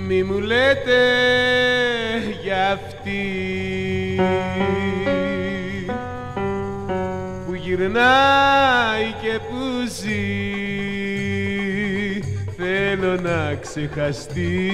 Μη μου λέτε για αυτή που γυρνάει και που ζει, θέλω να ξεχαστεί.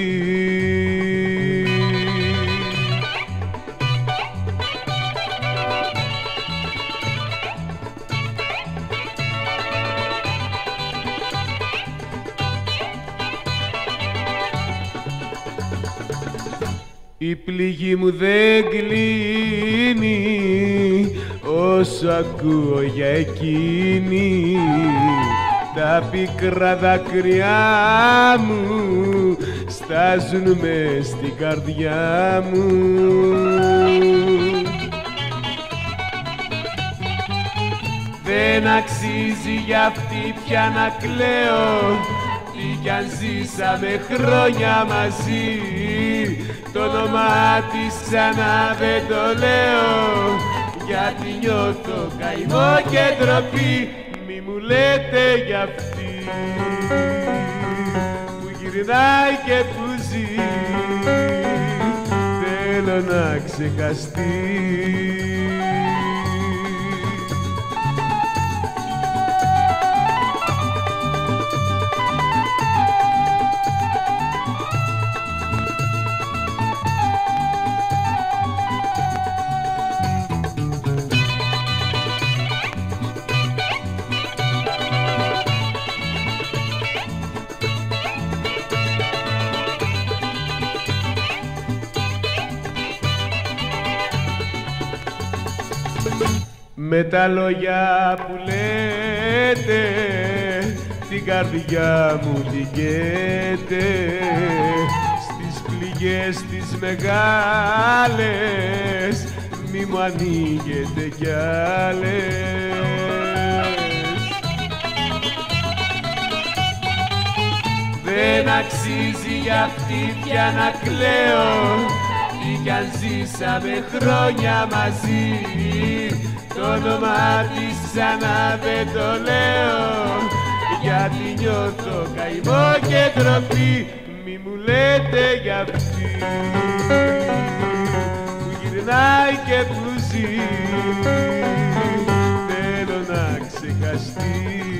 Η πληγή μου δεν κλείνει όσο ακούω για εκείνη. Τα πικρά δάκρυά μου στάζουν μες στην καρδιά μου. Δεν αξίζει για αυτή πια να κλαίω, τι κι αν ζήσαμε χρόνια μαζί. Το όνομά της ξανά δεν το λέω, γιατί νιώθω καημό και ντροπή. Μη μου λέτε για αυτή που γυρνάει και που ζει, θέλω να ξεχαστεί. Με τα λόγια που λέτε την καρδιά μου λυγέτε, στις πληγές τις μεγάλες μη μου ανοίγετε κι άλλες. Δεν αξίζει για αυτή πια να κλαίω, τι κι αν ζήσαμε χρόνια μαζί. Το όνομά της ξανά δεν το λέω, γιατί νιώθω καημό και ντροπή. Μη μου λέτε για αυτή που γυρνάει και που ζει, θέλω να ξεχαστεί.